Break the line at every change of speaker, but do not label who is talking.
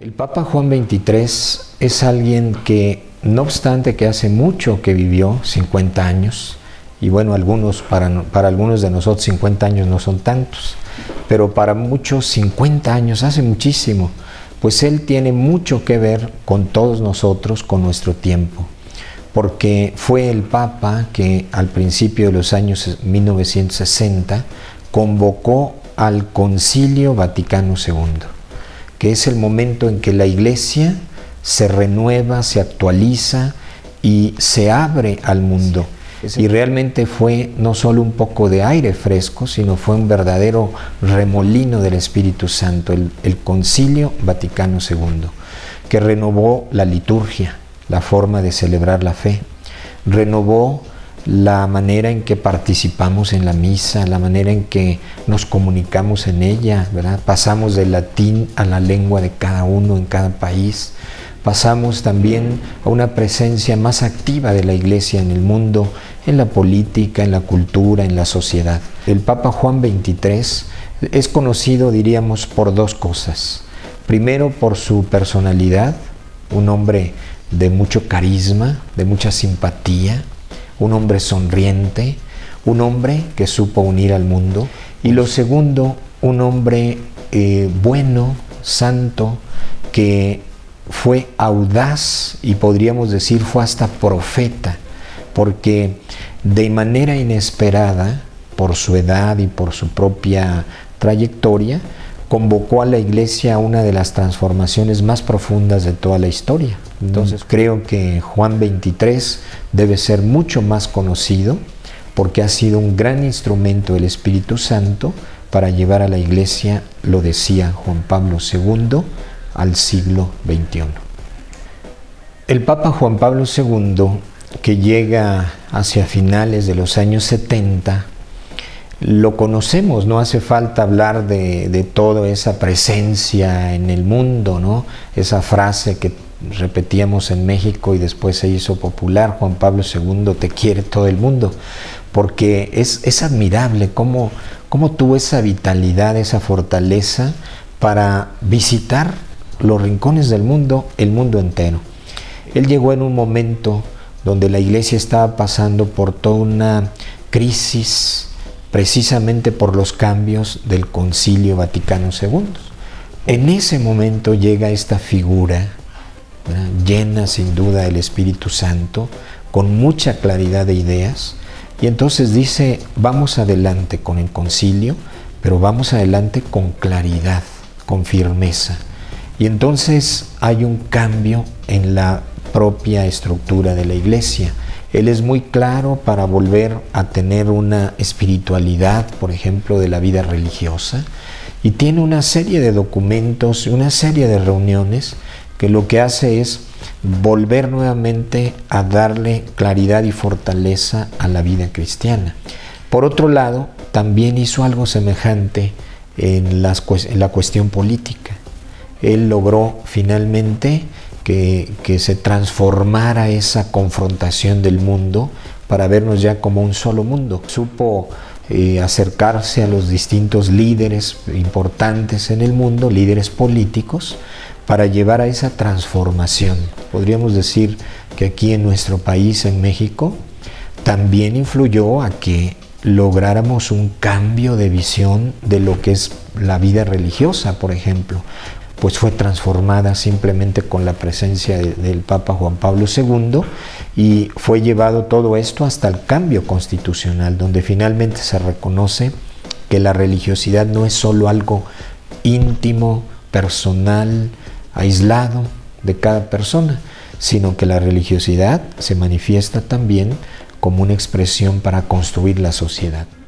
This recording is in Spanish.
El Papa Juan XXIII es alguien que, no obstante que hace mucho que vivió, 50 años, y bueno, para algunos de nosotros 50 años no son tantos, pero para muchos 50 años hace muchísimo, pues él tiene mucho que ver con todos nosotros, con nuestro tiempo, porque fue el Papa que al principio de los años 1960 convocó al Concilio Vaticano II, que es el momento en que la Iglesia se renueva, se actualiza y se abre al mundo. Y realmente fue no solo un poco de aire fresco, sino fue un verdadero remolino del Espíritu Santo, el Concilio Vaticano II, que renovó la liturgia, la forma de celebrar la fe, renovó la manera en que participamos en la misa, la manera en que nos comunicamos en ella, ¿verdad? Pasamos del latín a la lengua de cada uno en cada país. Pasamos también a una presencia más activa de la Iglesia en el mundo, en la política, en la cultura, en la sociedad. El Papa Juan XXIII es conocido, diríamos, por dos cosas. Primero, por su personalidad, un hombre de mucho carisma, de mucha simpatía, un hombre sonriente, un hombre que supo unir al mundo. Y lo segundo, un hombre bueno, santo, que fue audaz y podríamos decir fue hasta profeta, porque de manera inesperada, por su edad y por su propia trayectoria, convocó a la Iglesia a una de las transformaciones más profundas de toda la historia. Entonces creo que Juan XXIII debe ser mucho más conocido porque ha sido un gran instrumento del Espíritu Santo para llevar a la Iglesia, lo decía Juan Pablo II, al siglo XXI. El Papa Juan Pablo II, que llega hacia finales de los años 70, lo conocemos, no hace falta hablar de toda esa presencia en el mundo, ¿no? Esa frase que repetíamos en México y después se hizo popular: Juan Pablo II, te quiere todo el mundo, porque es admirable cómo tuvo esa vitalidad, esa fortaleza para visitar los rincones del mundo, el mundo entero. Él llegó en un momento donde la Iglesia estaba pasando por toda una crisis, precisamente por los cambios del Concilio Vaticano II. En ese momento llega esta figura, ¿verdad?, llena sin duda del Espíritu Santo, con mucha claridad de ideas, y entonces dice: vamos adelante con el concilio, pero vamos adelante con claridad, con firmeza. Y entonces hay un cambio en la propia estructura de la Iglesia. Él es muy claro para volver a tener una espiritualidad, por ejemplo, de la vida religiosa, y tiene una serie de documentos, una serie de reuniones que lo que hace es volver nuevamente a darle claridad y fortaleza a la vida cristiana. Por otro lado, también hizo algo semejante en la cuestión política. Él logró finalmente que se transformara esa confrontación del mundo para vernos ya como un solo mundo. Supo acercarse a los distintos líderes importantes en el mundo, líderes políticos, para llevar a esa transformación. Podríamos decir que aquí en nuestro país, en México, también influyó a que lográramos un cambio de visión de lo que es la vida religiosa, por ejemplo. Pues fue transformada simplemente con la presencia del Papa Juan Pablo II, y fue llevado todo esto hasta el cambio constitucional, donde finalmente se reconoce que la religiosidad no es solo algo íntimo, personal, aislado de cada persona, sino que la religiosidad se manifiesta también como una expresión para construir la sociedad.